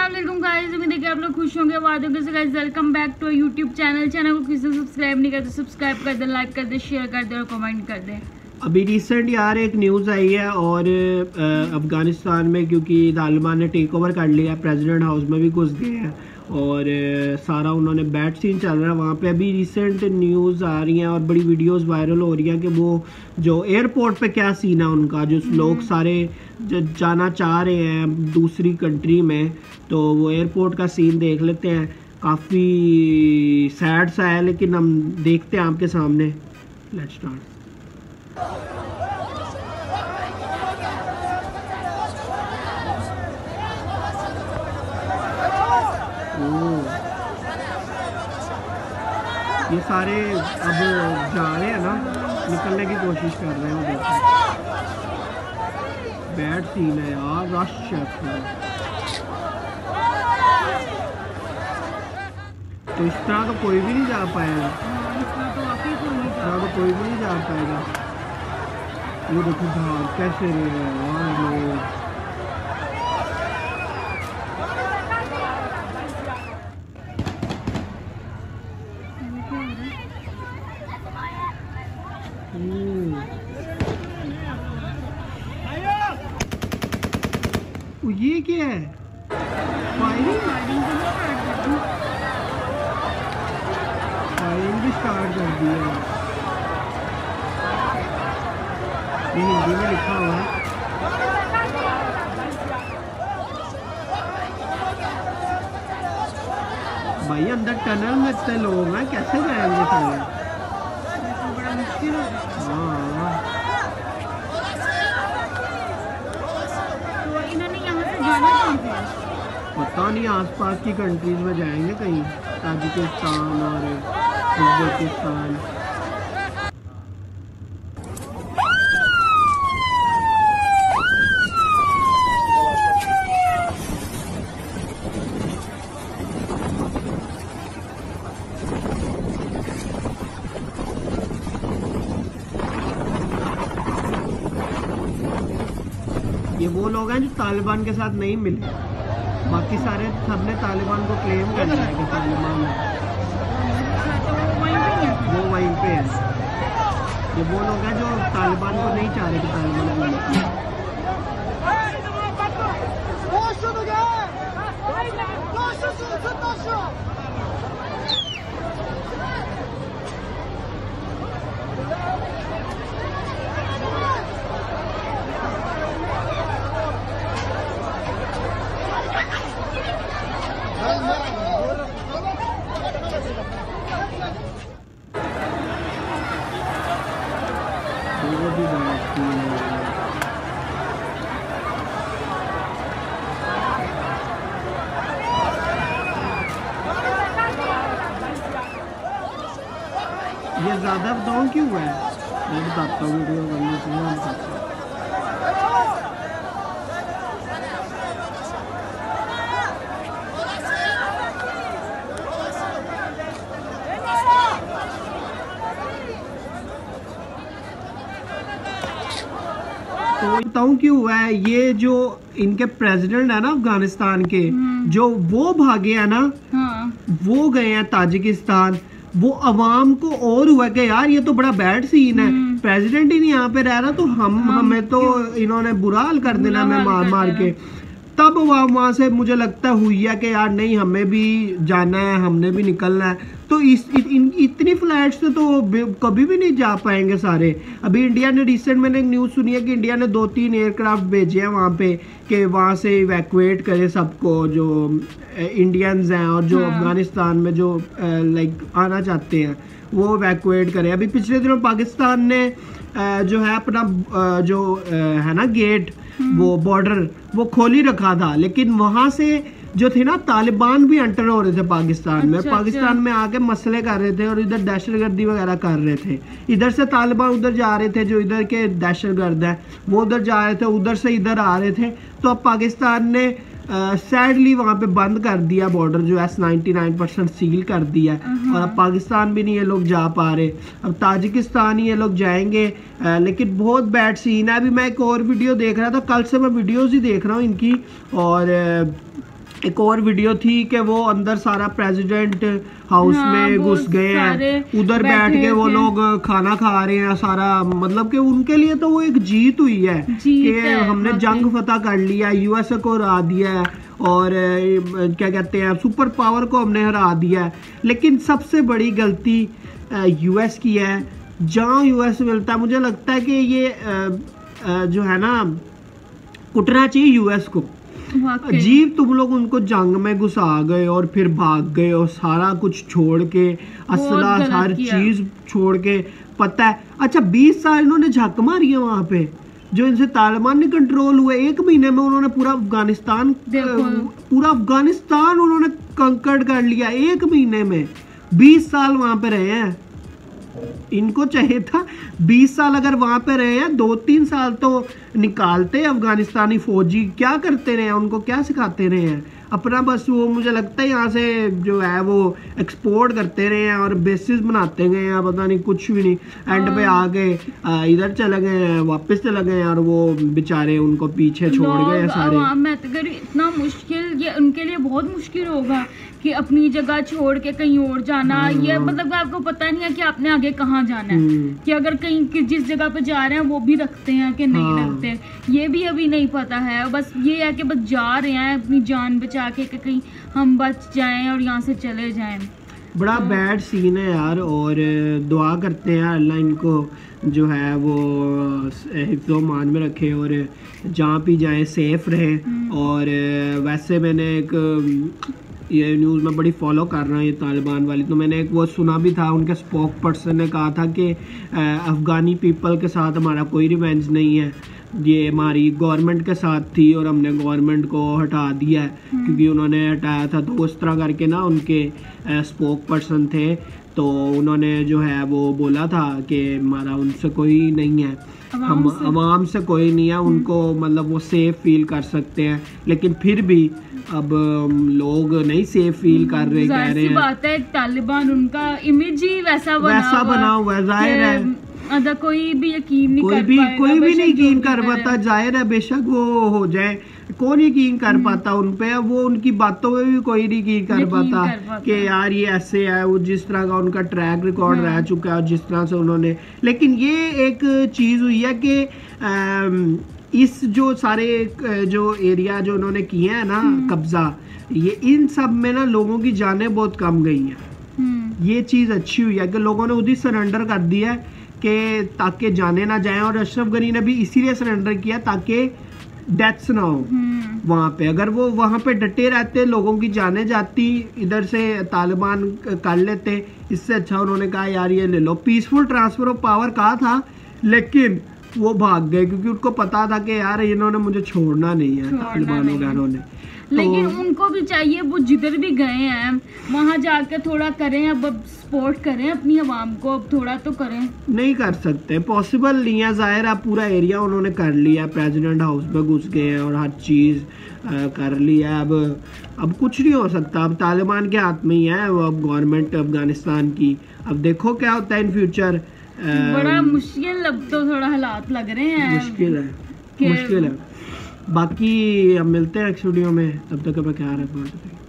अस्सलाम वालेकुम गाइस, उम्मीद है कि आप लोग खुश होंगे। वादों से guys welcome back to YouTube channel को किसी ने सब्सक्राइब नहीं करते सब्सक्राइब कर दें, लाइक कर दें, शेयर कर दें और कमेंट कर दें। अभी रिसेंट यार एक न्यूज़ आई है और अफ़गानिस्तान में क्योंकि तालिबान ने टेक ओवर कर लिया, प्रेसिडेंट हाउस में भी घुस गए हैं और सारा उन्होंने बैड सीन चल रहा है वहाँ पे। अभी रिसेंट न्यूज़ आ रही हैं और बड़ी वीडियोस वायरल हो रही हैं कि वो जो एयरपोर्ट पे क्या सीन है उनका, जो लोग सारे जाना चाह रहे हैं दूसरी कंट्री में, तो वो एयरपोर्ट का सीन देख लेते हैं। काफ़ी सैड सा है लेकिन हम देखते हैं आपके सामने। Let's start. ये सारे अब जा रहे हैं ना, निकलने की कोशिश कर रहे हैं। देखो बैड सीन है यार, रश है। तो इस तरह तो कोई भी नहीं जा पाएगा, तो कोई भी नहीं जा पाएगा। वो देखो बाहर कैसे रहे हैं यार लोग। ये क्या है? फायरिंग भी स्टार्ट कर दी है। ये हिंदी में लिखा हुआ है। भाई अंदर टनल में इतने लोग हैं, कैसे जाएंगे सारे? बड़ा मुश्किल है। हाँ, तो इन्होंने यहाँ से जाना कहाँ पे? पता नहीं, आसपास की कंट्रीज में जाएंगे कहीं, ताजिकिस्तान और उज़्बेकिस्तान। ये वो लोग हैं जो तालिबान के साथ नहीं मिले, बाकी सारे सबने तालिबान को क्लेम कर लिया है कि तालिबान है, वो वहीं पे है। ये वो लोग हैं जो तालिबान को नहीं चाह रहे कि तालिबान वो भी बात की है। ये ज़्यादा बताऊँ क्यों है? मैं बताता हूँ, वीडियो बनने से मैं बताता हूँ। तो बताऊँ क्यों हुआ है? ये जो इनके प्रेसिडेंट है ना अफगानिस्तान के, जो वो भागे हैं ना, हाँ। वो गए हैं ताजिकिस्तान। वो अवाम को और हुआ कि यार ये तो बड़ा बैड सीन है, प्रेसिडेंट ही नहीं यहाँ पे रह रहा, तो हमें तो इन्होंने बुरा हाल कर देना हमें मार मार के। तब वहाँ से मुझे लगता हुई है कि यार नहीं, हमें भी जाना है, हमने भी निकलना है। तो इतनी फ्लाइट्स से तो कभी भी नहीं जा पाएंगे सारे। अभी इंडिया ने रिसेंट मैंने एक न्यूज़ सुनी है कि इंडिया ने 2-3 एयरक्राफ्ट भेजे हैं वहाँ पे कि वहाँ से इवैक्यूएट करे सबको जो इंडियंस हैं और जो अफगानिस्तान में जो लाइक आना चाहते हैं वो इवैक्यूएट करे। अभी पिछले दिनों पाकिस्तान ने जो है अपना जो है ना गेट, वो बॉर्डर वो खोल ही रखा था, लेकिन वहाँ से जो थे ना तालिबान भी एंटर हो रहे थे पाकिस्तान में। पाकिस्तान में आके मसले कर रहे थे और इधर दहशतगर्दी वगैरह कर रहे थे। इधर से तालिबान उधर जा रहे थे, जो इधर के दहशतगर्द हैं वो उधर जा रहे थे, उधर से इधर आ रहे थे। तो अब पाकिस्तान ने सैडली वहाँ पे बंद कर दिया बॉर्डर, जो है 99% सील कर दिया और अब पाकिस्तान भी नहीं ये लोग जा पा रहे। अब ताजिकिस्तान ही ये लोग जाएंगे, लेकिन बहुत बैड सीन है। अभी मैं एक और वीडियो देख रहा था, कल से मैं वीडियोस ही देख रहा हूँ इनकी, और एक और वीडियो थी कि वो अंदर सारा प्रेसिडेंट हाउस में घुस गए हैं, उधर बैठ के वो लोग खाना खा रहे हैं सारा, मतलब कि उनके लिए तो वो एक जीत हुई है कि हमने जंग फतह कर लिया, यूएसए को हरा दिया है और क्या कहते हैं सुपर पावर को हमने हरा दिया है। लेकिन सबसे बड़ी गलती यूएस की है। जहाँ यूएस मिलता है, मुझे लगता है कि ये जो है ना कुटना चाहिए यूएस को। अजीब तुम लोग उनको जंग में घुसा गए और फिर भाग गए और सारा कुछ छोड़ के, असला हर चीज छोड़ के। पता है अच्छा 20 साल इन्होंने झक मारी है वहां पे, जो इनसे तालिबान ने कंट्रोल हुए। 1 महीने में उन्होंने पूरा अफगानिस्तान उन्होंने कंकर्ड कर लिया 1 महीने में। 20 साल वहां पे रहे हैं, इनको चाहिए था 20 साल अगर वहां पे रहे हैं, 2-3 साल तो निकालते अफगानिस्तानी फौजी। क्या करते रहे हैं, उनको क्या सिखाते रहे हैं अपना, बस वो मुझे लगता है यहाँ से जो है वो एक्सपोर्ट करते रहे हैं और बेसिस बनाते गए हैं, पता नहीं कुछ भी नहीं। एंड पे आके इधर चले गए हैं, वापस चले गए हैं और वो बेचारे उनको पीछे छोड़ गए सारे। इतना मुश्किल, ये उनके लिए बहुत मुश्किल होगा कि अपनी जगह छोड़ के कहीं और जाना। ये मतलब आपको पता नहीं है कि आपने आगे कहाँ जाना है, कि अगर कहीं जिस जगह पे जा रहे हैं वो भी रखते हैं कि नहीं रखते, ये भी अभी नहीं पता है। बस ये है कि बस जा रहे हैं अपनी जान बचा के कि कहीं हम बच जाएं और यहाँ से चले जाएं। बड़ा बैड सीन है यार, और दुआ करते हैं अल्लाह इनको जो है वो हिफ्ज़ो मान में रखे और जहाँ भी जाएं सेफ रहे। और वैसे मैंने एक ये न्यूज़ में बड़ी फॉलो कर रहा हूँ ये तालिबान वाली, तो मैंने एक वो सुना भी था, उनके स्पोक पर्सन ने कहा था कि अफ़गानी पीपल के साथ हमारा कोई रिवेंज नहीं है, ये हमारी गवर्नमेंट के साथ थी और हमने गवर्नमेंट को हटा दिया है। क्योंकि उन्होंने हटाया था तो उस तरह करके ना उनके स्पोक पर्सन थे, तो उन्होंने जो है वो बोला था कि हमारा उनसे कोई नहीं है, हम आवाम से कोई नहीं है, उनको मतलब वो सेफ फील कर सकते हैं। लेकिन फिर भी अब लोग नहीं सेफ फील कर रहे, कह रहे हैं। बात है तालिबान उनका इमेज ही वैसा बना हुआ है, जाहिर है अगर कोई भी यकीन नहीं कर पाएगा, कोई भी नहीं यकीन कर पाता, जाहिर है बेशक वो हो जाए, कौन यकीन कर पाता उन पे। वो उनकी बातों में भी कोई नहीं यकीन कर पाता कि यार ये ऐसे है, वो जिस तरह का उनका ट्रैक रिकॉर्ड रह चुका है, जिस तरह से उन्होंने। लेकिन ये एक चीज़ हुई है कि इस जो सारे जो एरिया जो उन्होंने किए हैं ना कब्जा, ये इन सब में ना लोगों की जानें बहुत कम गई हैं। ये चीज़ अच्छी हुई है कि लोगों ने उधर सरेंडर कर दिया है कि ताकि जाने ना जाएं। और अशरफ गनी ने भी इसीलिए सरेंडर किया ताकि डेथ्स ना हो वहाँ पे। अगर वो वहाँ पे डटे रहते, लोगों की जाने जाती, इधर से तालिबान कर लेते, इससे अच्छा उन्होंने कहा यार ये ले लो। पीसफुल ट्रांसफर ऑफ पावर कहा था, लेकिन वो भाग गए क्योंकि उनको पता था कि यार इन्होंने मुझे छोड़ना नहीं है तालिबान वगैरह ने। लेकिन उनको भी चाहिए, वो जिधर भी गए हैं वहाँ जाके थोड़ा करें, अब सपोर्ट करें अपनी आवाम को, अब थोड़ा तो करें। नहीं कर सकते, पॉसिबल नहीं है, जाहिर है पूरा एरिया उन्होंने कर लिया, प्रेसिडेंट हाउस में घुस गए हैं और हर चीज़ कर लिया। अब कुछ नहीं हो सकता, अब तालिबान के हाथ में ही है वो, अब गवर्नमेंट अफगानिस्तान की। अब देखो क्या होता है इन फ्यूचर। बड़ा मुश्किल, अब तो थोड़ा हालात लग रहे हैं, मुश्किल है। बाकी हम मिलते हैं नेक्स्ट वीडियो में, तब तक अपना ख्याल रखना।